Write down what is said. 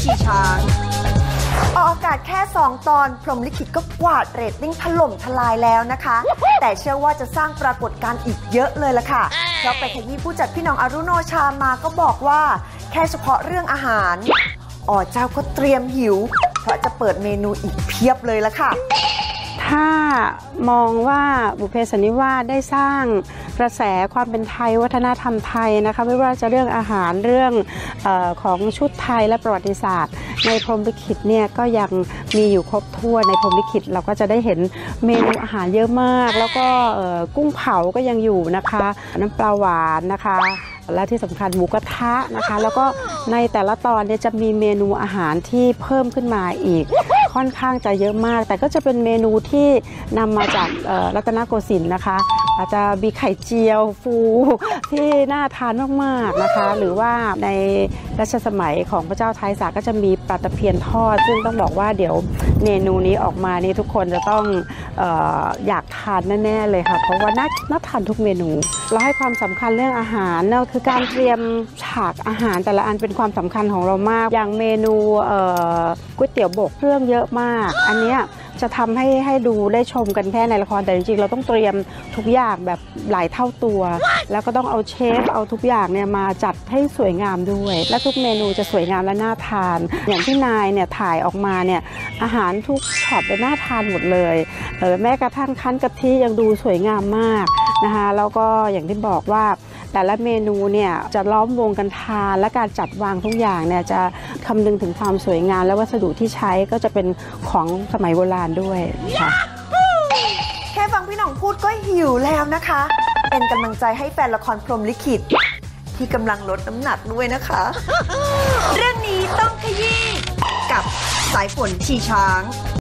ชีช้างออกอากาศแค่2 ตอนพรหมลิขิตก็กวาดเรตติ้งถล่มทลายแล้วนะคะแต่เชื่อว่าจะสร้างปรากฏการณ์อีกเยอะเลยล่ะค่ะเพราะไปขยี้ผู้จัดพี่หน่องอรุโนชามาก็บอกว่าแค่เฉพาะเรื่องอาหารเจ้าก็เตรียมหิวเพราะจะเปิดเมนูอีกเพียบเลยล่ะค่ะถ้ามองว่าบุพเพสันนิวาสได้สร้างกระแสความเป็นไทยวัฒนธรรมไทยนะคะไม่ว่าจะเรื่องอาหารเรื่องของชุดไทยและประวัติศาสตร์ในพรหมลิขิตเนี่ยก็ยังมีอยู่ครบถ้วนในพรหมลิขิตเราก็จะได้เห็นเมนูอาหารเยอะมากแล้วก็กุ้งเผาก็ยังอยู่นะคะน้ำปลาหวานนะคะและที่สำคัญหมูกระทะนะคะแล้วก็ในแต่ละตอนเนี่ยจะมีเมนูอาหารที่เพิ่มขึ้นมาอีกค่อนข้างจะเยอะมากแต่ก็จะเป็นเมนูที่นำมาจากรัตนโกสินทร์นะคะอาจจะมีไข่เจียวฟูที่น่าทานมากๆนะคะหรือว่าในรัชสมัยของพระเจ้าไทยสาก็จะมีปลาตะเพียนทอดซึ่งต้องบอกว่าเดี๋ยวเมนูนี้ออกมานี่ทุกคนจะต้องอยากทานแน่ๆเลยค่ะเพราะว่าน่าทานทุกเมนูเราให้ความสำคัญเรื่องอาหารนั่นคือการเตรียมฉากอาหารแต่ละอันเป็นความสำคัญของเรามากอย่างเมนูก๋วยเตี๋ยวบกเครื่องเยอะมากอันนี้จะทำให้ดูได้ชมกันแค่ในละครแต่จริงๆเราต้องเตรียมทุกอย่างแบบหลายเท่าตัวแล้วก็ต้องเอาเชฟเอาทุกอย่างเนี่ยมาจัดให้สวยงามด้วยและทุกเมนูจะสวยงามและน่าทานอย่างที่นายเนี่ยถ่ายออกมาเนี่ยอาหารทุกช็อตจะน่าทานหมดเลยแม้กระทั่งคั้นกะทิยังดูสวยงามมากนะคะแล้วก็อย่างที่บอกว่าแต่ละเมนูเนี่ยจะล้อมวงกันทานและการจัดวางทุกอย่างเนี่ยจะคำนึงถึงความสวยงามและวัสดุที่ใช้ก็จะเป็นของสมัยโบราณด้วยค่ะแค่ฟังพี่หน่องพูดก็หิวแล้วนะคะเป็นกำลังใจให้แฟนละครพรหมลิขิตที่กำลังลดน้ำหนักด้วยนะคะเรื่องนี้ต้องขยี้กับสายฝนชีช้าง